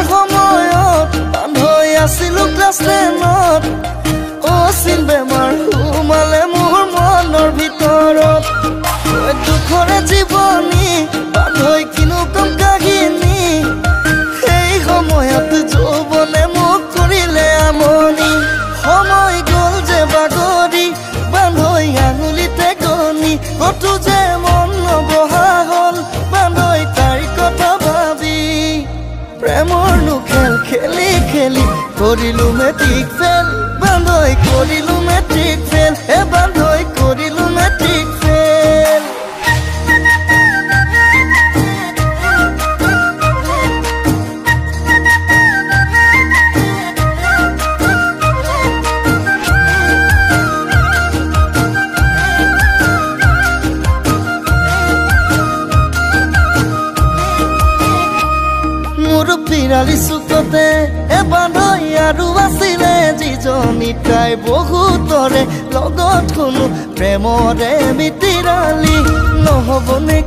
সময়ত বান্ধৈ আছিলো ক্লাছ 10ত অচিন বেমাৰ সোমালে মোৰ মনৰ ভিতৰত দুখৰে জীৱনী বান্ধৈ কিনো কম কাহিনী সেই সময়ত যৌৱনে মোক কৰিলে আমনি সময় গ'ল যে বাগৰি বান্ধৈ আঙুলিতে গনি কতো যে মন নবহা হ'ল বান্ধৈ তাইৰ কথা ভাবি প্ৰেমৰ খেল খেলি খেলি কৰিলো মেট্ৰিক ফেল বান্ধৈ কৰিলো মেট্ৰিক ফেল বান্ধৈ কৰিলো মেট্ৰিক ফেল পিৰালি চুকতে বান্ধৈ আৰু আছিলে যিজনী তাই বহুতৰে লগত কোনো প্ৰেমৰে মিতিৰালি নহ'ব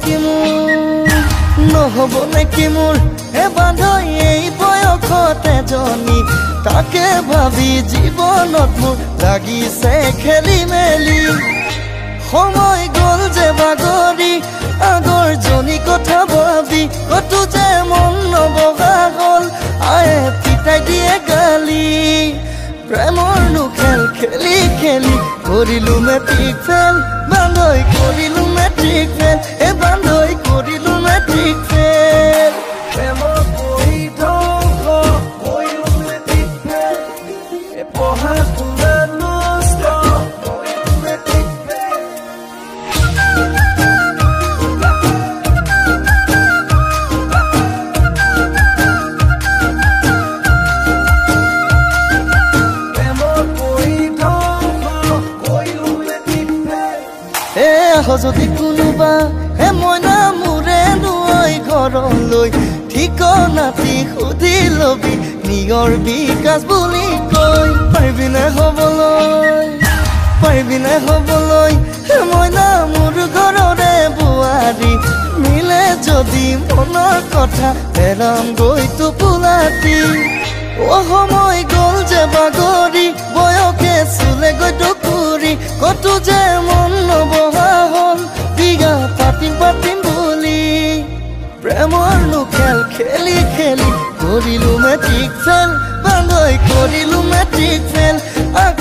নেকি মোৰ বান্ধৈ এই বয়সত এজনী তাকে ভাবি জীৱনত মোৰ লাগিছে খেলি মেলি সময় গ'ল যে বাগৰি আগৰ জনী কথা ভাবি কতো যে মন নবহা হ'ল আয়ে পিতাই দিয়ে গালি প্ৰেমৰ খেল খেলি খেলি কৰিলো মেট্ৰিক ফেল বান্ধৈ কৰিলো মেট্ৰিক ফেল বান্ধৈ কৰিলো মেট্ৰিক ফেল প্ৰেমৰ পঢ়ি ধ্বংস কৰিলো মেট্ৰিক ফেল পঢ়া শুনা নষ্ট কৰিলো মেট্ৰিক ফেল যদি কোনোবা মইনা মোৰে নৈ ঘৰলৈ ঠিকনাটি সুধি লবি নিয়ৰ বিকাশ বুলি কৈ পাৰিবিনে হ'বলৈ মইনা মোৰ ঘৰৰে বোৱাৰী মিলে যদি মনৰ কথা পেলাম গৈ টোপোলাটি সময় গ'ল যে বাগৰি বয়সে চুলে গৈ টুকুৰি কতো যে মন নবহা হ'ল বিয়া পাতিম বুলি প্ৰেমৰ খেল খেলি খেলি কৰিলো মেট্ৰিক ফেল বান্ধৈ কৰিলো মেট্ৰিক ফেল